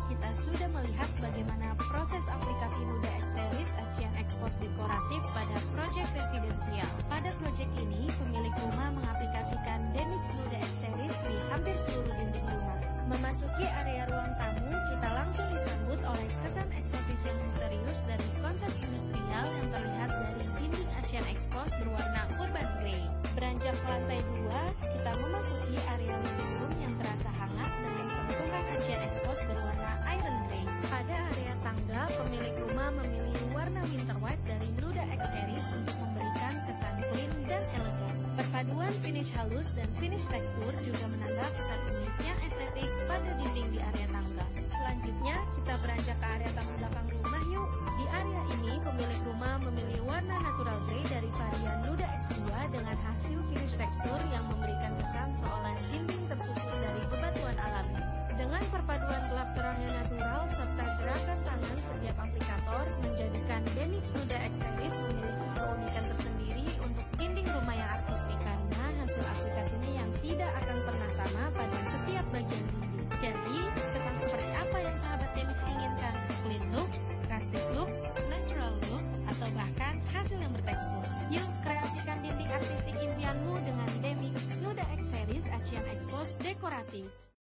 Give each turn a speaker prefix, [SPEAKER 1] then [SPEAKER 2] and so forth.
[SPEAKER 1] kita sudah melihat bagaimana proses aplikasi Nuda X Series Asian Expose dekoratif pada proyek residensial. Pada proyek ini, pemilik rumah mengaplikasikan Demix Nuda X Series di hampir seluruh dinding rumah. Memasuki area ruang tamu, kita langsung disambut oleh kesan eksotis yang misterius dari konsep industrial yang terlihat dari dinding Asian Expose berwarna urban grey. Beranjak ke lantai 2, kita memasuki area living room yang terasa hangat dengan sentuhan Asian Expose berwarna iron grey. Pada area tangga, pemilik rumah memilih warna winter white dari Nuda X Series untuk memberikan kesan clean dan elegan. Perpaduan finish halus dan finish tekstur juga menambah kesan uniknya estetik pada dinding di area tangga. Selanjutnya, kita beranjak ke area taman belakang rumah yuk. Di area ini, pemilik rumah memilih warna natural grey dari varian Nuda X2 dengan hasil finish tekstur yang memberikan kesan seolah dinding tersusun dari bebatuan alami. Dengan perpaduan gelap terangnya natural serta gerakan tangan setiap aplikator menjadikan Demix Nuda X Series memiliki keunikan tersendiri untuk dinding rumah yang artistik karena hasil aplikasinya yang tidak akan pernah sama pada setiap bagian dinding. Jadi, kesan seperti apa yang sahabat Demix inginkan? Clean look, rustic look, natural look, atau bahkan hasil yang bertekstur? Yuk, kreasikan dinding artistik impianmu dengan Demix Nuda X Series Asian Expose dekoratif.